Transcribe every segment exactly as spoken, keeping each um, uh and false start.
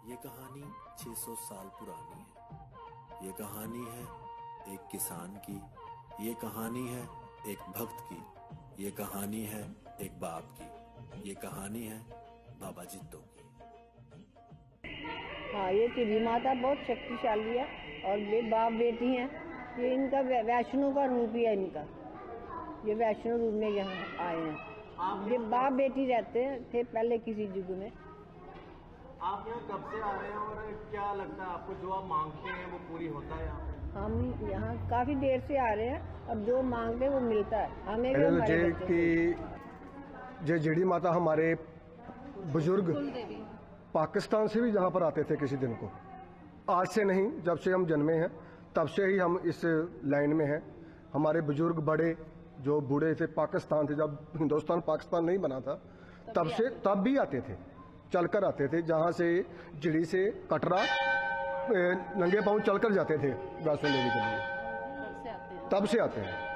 ये कहानी छह सौ साल पुरानी है। ये कहानी है एक किसान की, ये कहानी है एक भक्त की, ये कहानी है एक बाप की, ये कहानी है बाबा जित्तो की। हाँ, ये झिरी माता बहुत शक्तिशाली है और ये बाप बेटी हैं। ये इनका वैष्णो का रूप ही है इनका। ये वैष्णो रूप में यहाँ आए हैं। ये बाप बेटी रहते हैं थे पहले किसी युग में। आप यहाँ कब से आ रहे हैं और क्या लगता है आपको, जो आप मांगते हैं वो पूरी होता है यहाँ? हम यहाँ काफी देर से आ रहे हैं और जो मांगते हैं वो मिलता है हमें भी। हमारे कि जे झिरी माता हमारे बुजुर्ग पाकिस्तान से भी यहाँ पर आते थे किसी दिन को। आज से नहीं, जब से हम जन्मे हैं तब से ही हम इस लाइन में हैं। हमारे बुजुर्ग बड़े जो बूढ़े थे पाकिस्तान थे, जब हिंदुस्तान पाकिस्तान नहीं बना था तब से तब भी आते थे, चलकर आते थे। जहाँ से झिरी से कटरा नंगे पांव चलकर जाते थे वैष्णो देवी के लिए, तब से आते हैं।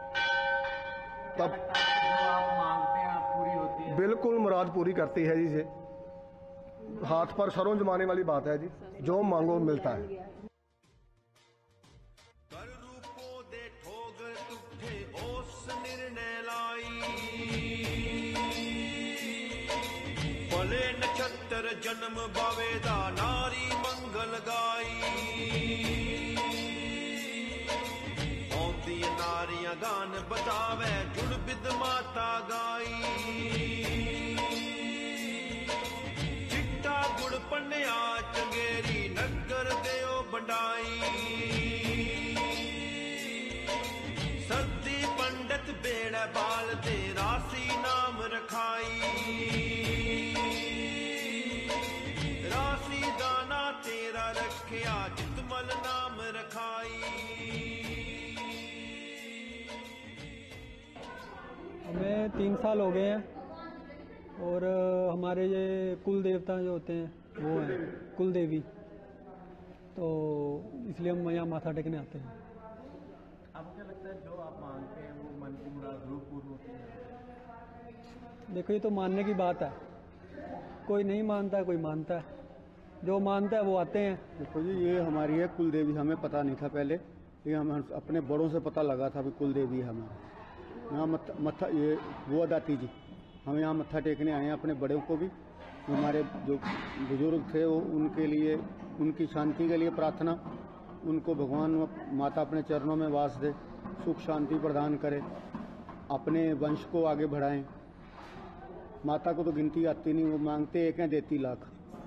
तब आप मांगते हैं आप पूरी होती है? बिल्कुल मुराद पूरी करती है जी। से हाथ पर सरों जमाने वाली बात है जी, जो मांगो मिलता है। भले नक्षत्र जन्म बावेदा नारी मंगल गाई, औंदी नारियां गान बजावे जुड़ बिद माता गाई। चिट्टा गुड़ पन्निया चंगेरी नगर देओ बंडाई, सदी पंडित बेड़ा बाल दे राशि नाम रखाई। राशि दाना तेरा रखिया जितमल नाम रखाई। हमें तीन साल हो गए हैं और हमारे ये कुल देवता जो होते हैं वो हैं कुल देवी, तो इसलिए हम यहाँ माथा टेकने आते हैं। आपको क्या लगता है जो आप मांगते हैं वो मन की मुराद रूप पूर्ण होती है? देखो, ये तो मानने की बात है, कोई नहीं मानता कोई मानता है। जो मानता है वो आते हैं। देखो जी, ये हमारी है कुल देवी। हमें पता नहीं था पहले, ये हमें अपने बड़ों से पता लगा था कि कुल देवी है हमारी। यहाँ मत्था, मत्था ये वो दाती जी, हम यहाँ मत्था टेकने आए हैं अपने बड़ों को भी। हमारे जो बुजुर्ग थे वो उनके लिए, उनकी शांति के लिए प्रार्थना। उनको भगवान माता अपने चरणों में वास दे, सुख शांति प्रदान करे, अपने वंश को आगे बढ़ाएं। माता को तो गिनती आती नहीं, वो मांगते एक हैं देती लाख।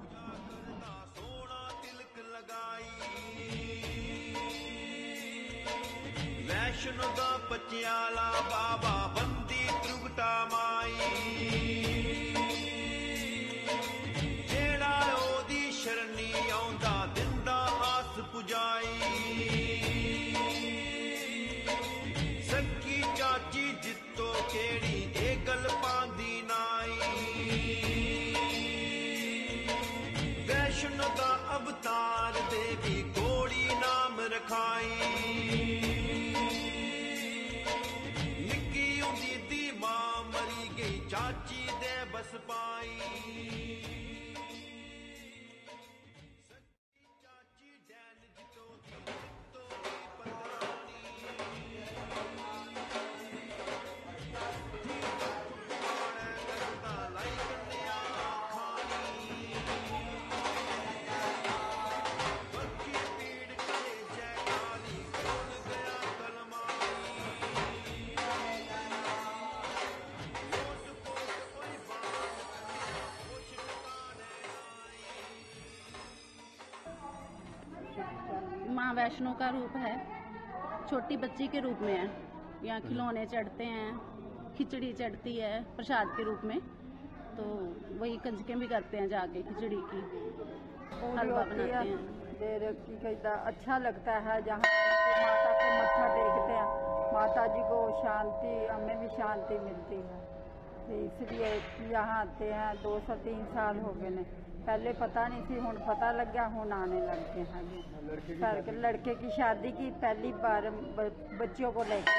वैष्णो दा पचियाला बाबा बंदी त्रुगटा माई, जेड़ा ओदी शरणी आउंदा दिंदा आस पुजाई। सखी चाची जित्तो केड़ी ए गल पांदी नाई, वैष्णो दा अवतार देवी घोड़ी नाम रखाई। चाची दे बस पाई, चाची डैन जितो जितो पतरानी। लाई कन्या खानी, बक्की पीड़ करे जयकारी खोल गया कलमाई। माँ वैष्णो का रूप है, छोटी बच्ची के रूप में है। यहाँ खिलौने चढ़ते हैं, खिचड़ी चढ़ती है प्रसाद के रूप में, तो वही कंजकें भी करते हैं जाके खिचड़ी की, हलवा बनाते हैं। देर की कहता अच्छा लगता है जहाँ माता को मत्था टेकते हैं, माता जी को शांति, हमें भी शांति मिलती है। तो इसलिए यहाँ आते हैं। दो सौ तीन साल हो गए ने, पहले पता नहीं थी, हुन पता लग गया, हुन आने लग गए हैं। लड़के की शादी की पहली बार बच्चों को लेकर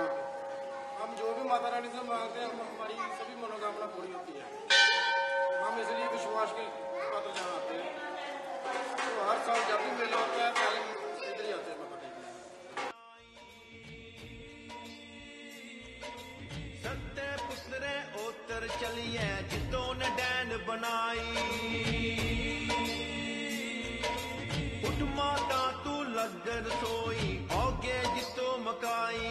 हम जो भी माता रानी से मांगते हैं हमारी सभी मनोकामना पूरी होती है। हम हम इसलिए विश्वास के पात्र जहाँ आते हैं। तो हर साल जब भी मेला होता है पहले इधर ही आते हैं मत्था टेकने। सत्य पुत्र ओतर चलिए जितों ने डैन बनाई। उठ माता तू लगन सोई औगे जितो मकाई।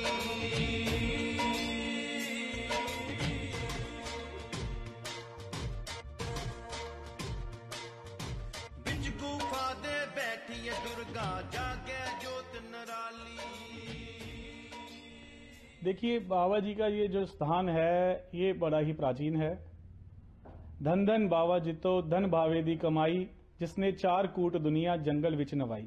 बिच गुफा दे बैठी है दुर्गा जागे जोत नराली। देखिए, बाबा जी का ये जो स्थान है ये बड़ा ही प्राचीन है। धन धन बाबा जितो धन भावे दी कमाई, जिसने चार कूट दुनिया जंगल विच नवाई।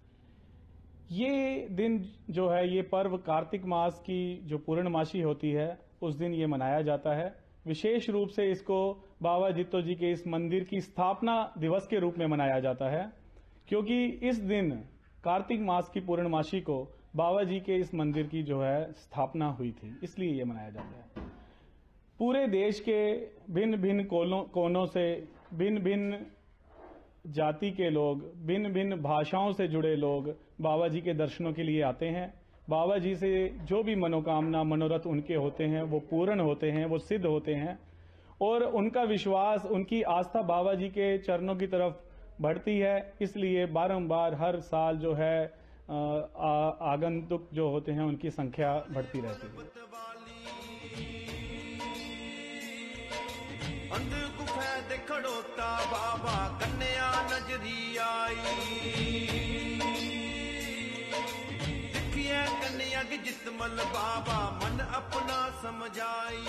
ये दिन जो है, ये पर्व कार्तिक मास की जो पूर्णमासी होती है उस दिन ये मनाया जाता है। विशेष रूप से इसको बाबा जित्तो जी के इस मंदिर की स्थापना दिवस के रूप में मनाया जाता है, क्योंकि इस दिन कार्तिक मास की पूर्णमासी को बाबा जी के इस मंदिर की जो है स्थापना हुई थी, इसलिए ये मनाया जाता है। पूरे देश के भिन्न भिन्न कोनों से भिन्न भिन्न जाति के लोग, भिन्न भिन्न भाषाओं से जुड़े लोग बाबा जी के दर्शनों के लिए आते हैं। बाबा जी से जो भी मनोकामना मनोरथ उनके होते हैं वो पूर्ण होते हैं, वो सिद्ध होते हैं, और उनका विश्वास, उनकी आस्था बाबा जी के चरणों की तरफ बढ़ती है। इसलिए बारंबार हर साल जो है आगंतुक जो होते हैं उनकी संख्या बढ़ती रहती है। अंध गुफा दे खड़ोता बाबा कन्या नजरी आई। दिखिए कन्या की जितमल बाबा मन अपना समझाई।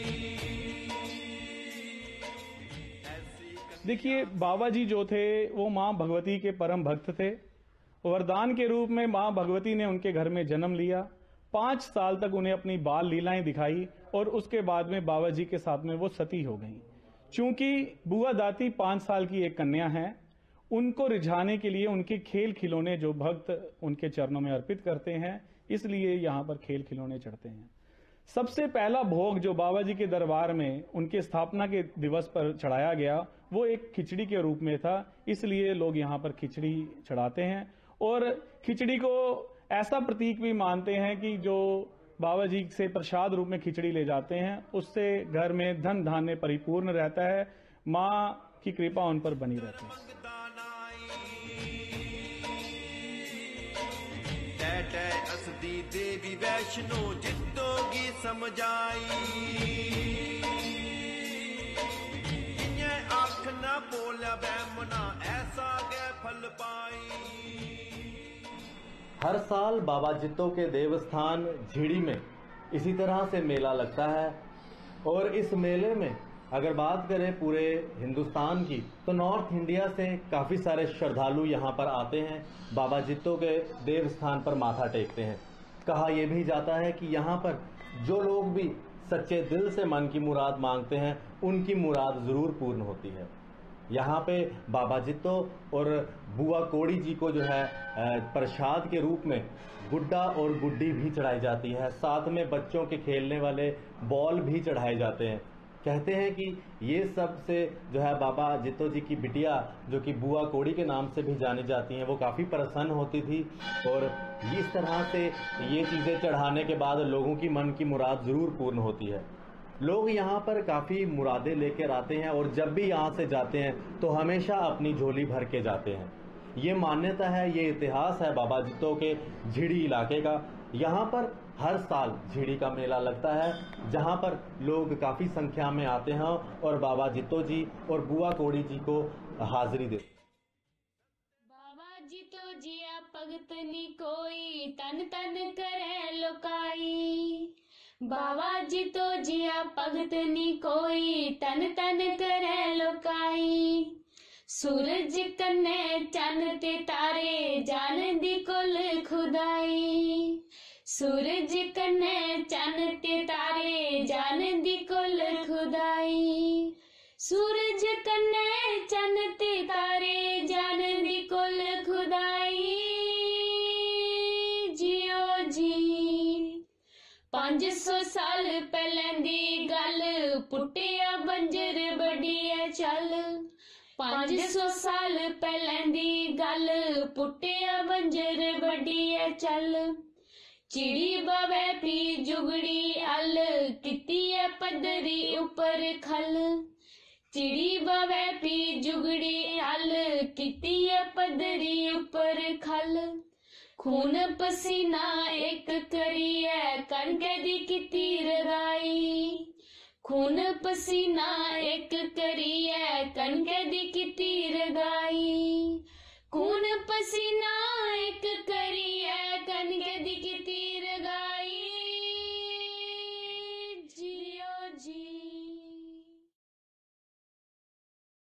देखिए, बाबा जी जो थे वो मां भगवती के परम भक्त थे। वरदान के रूप में मां भगवती ने उनके घर में जन्म लिया। पांच साल तक उन्हें अपनी बाल लीलाएं दिखाई और उसके बाद में बाबा जी के साथ में वो सती हो गईं। चूंकि बुआ दाती पांच साल की एक कन्या है, उनको रिझाने के लिए उनके खेल खिलौने जो भक्त उनके चरणों में अर्पित करते हैं, इसलिए यहाँ पर खेल खिलौने चढ़ते हैं। सबसे पहला भोग जो बाबा जी के दरबार में उनके स्थापना के दिवस पर चढ़ाया गया वो एक खिचड़ी के रूप में था, इसलिए लोग यहाँ पर खिचड़ी चढ़ाते हैं। और खिचड़ी को ऐसा प्रतीक भी मानते हैं कि जो बाबा जी से प्रसाद रूप में खिचड़ी ले जाते हैं उससे घर में धन धान्य परिपूर्ण रहता है, माँ की कृपा उन पर बनी रहती है। असदी देवी वैष्णो जितोगी समझाई। आख न बोला बैमना ऐसा गए फल पाई। हर साल बाबा जित्तो के देवस्थान झिड़ी में इसी तरह से मेला लगता है, और इस मेले में अगर बात करें पूरे हिंदुस्तान की तो नॉर्थ इंडिया से काफ़ी सारे श्रद्धालु यहाँ पर आते हैं, बाबा जित्तो के देवस्थान पर माथा टेकते हैं। कहा यह भी जाता है कि यहाँ पर जो लोग भी सच्चे दिल से मन की मुराद मांगते हैं उनकी मुराद ज़रूर पूर्ण होती है। यहाँ पे बाबा जित्तो और बुआ कोड़ी जी को जो है प्रसाद के रूप में गुड्डा और गुड्डी भी चढ़ाई जाती है, साथ में बच्चों के खेलने वाले बॉल भी चढ़ाए जाते हैं। कहते हैं कि ये सब से जो है बाबा जित्तो जी की बिटिया जो कि बुआ कोड़ी के नाम से भी जानी जाती हैं, वो काफ़ी प्रसन्न होती थी, और इस तरह से ये चीज़ें चढ़ाने के बाद लोगों की मन की मुराद ज़रूर पूर्ण होती है। लोग यहाँ पर काफ़ी मुरादें लेकर आते हैं, और जब भी यहाँ से जाते हैं तो हमेशा अपनी झोली भर के जाते हैं। ये मान्यता है, ये इतिहास है बाबा जित्तो के झिड़ी इलाके का। यहाँ पर हर साल झिड़ी का मेला लगता है, जहाँ पर लोग काफ़ी संख्या में आते हैं और बाबा जित्तो जी और बुआ कोड़ी जी को हाजिरी देते। बाबा जित्तो जिया भगतनी कोई तन तन करे लोकाई। बाबा जित्तो जिया भगतनी कोई तन तन करे लोकाई। सूरज कन्ने चन ते तारे जान दी कुल खुदाई। सूरज कन्ने चन ते तारे जान दी कुल खुदाई। सूरज कन्ने चन ते तारे जान दी कुल खुदाई। जियो जी पांच सौ साल पहले दी गल पुटिया बंजर बड़ी है चल पांच सौ साल पहले दी गल पुट्टिया बंजर बड़ी है चल चिड़ी बवे पी जुगड़ी अल किती है पदरी ऊपर खल चिड़ी बवे पी जुगड़ी अल किती है पदरी ऊपर खल खून पसीना एक करी है कणके दी किती रगाई खून पसीना एक करी है कणके दी किती रगाई खून पसीना